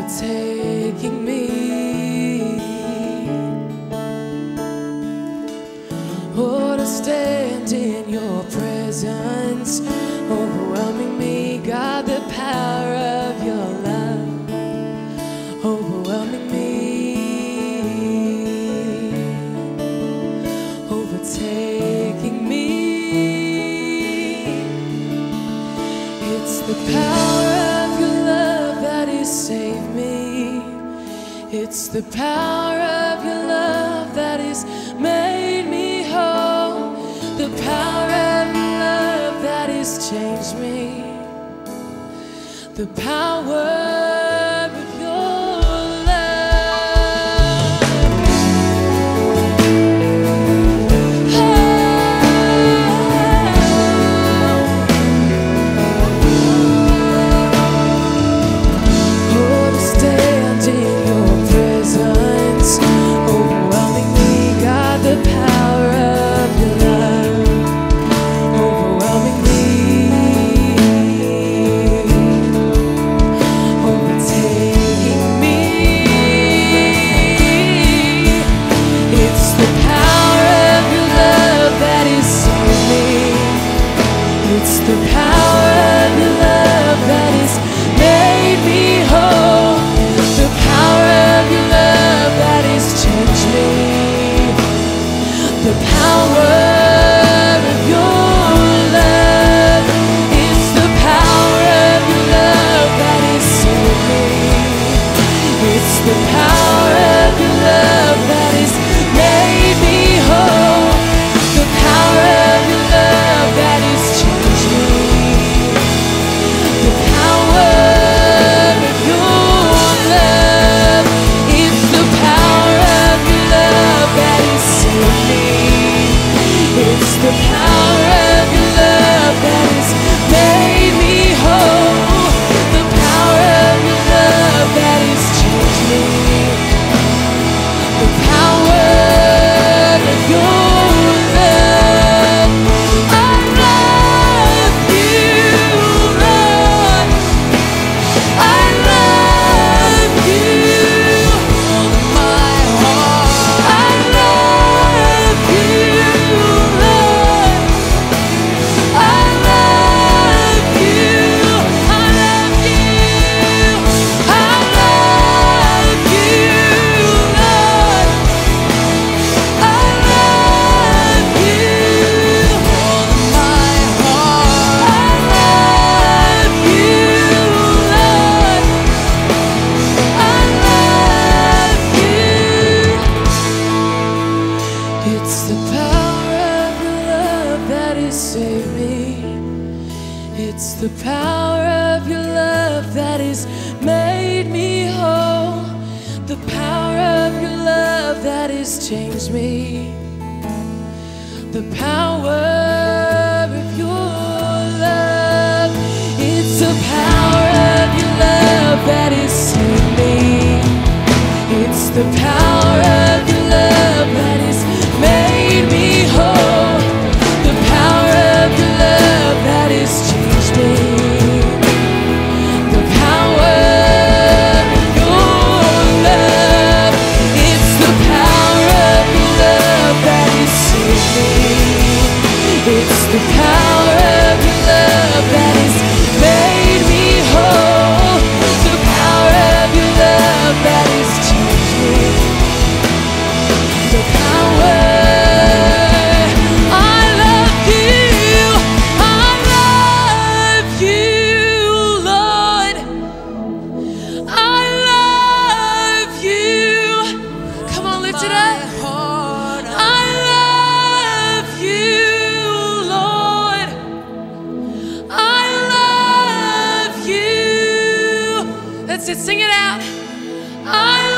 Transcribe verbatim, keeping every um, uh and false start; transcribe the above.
overtaking me, oh, to stand in your presence, overwhelming me. God, the power of your love, overwhelming me, overtaking me. It's the power of your love that has saved me. It's the power of your love that has made me whole. The power of your love that has changed me. The power of your the power of your love that has made me whole. The power of your love that has changed me. The power of your love. It's the power of your love that has saved me. It's the power of your love that has made me whole. The power of your love that has changed me. The power of your love. It's the power of your love that has saved me. It's the power of your love that has made me whole. The power of your love that has changed me. The power of your love. I love you, Lord. I love you, my heart. I love you, Lord. I love you. I love you. I love you, Lord. I love you, my heart. I love you, Lord. I love you. It's the power of your love that has saved me. It's the power of your love that has made me whole. The power of your love that has changed me. The power of your love. It's the power of your love that has saved me. It's the power of your love that has made me whole. The power of your love that has changed me. The power of your love. It's the power of your love that has saved me. It's the power of your love that has made me whole. The power of your love that has changed me. The power. I love you. I love you, Lord. I love you. Come on, lift it up. I love you, Lord. I love you. That's it. Sing it out. I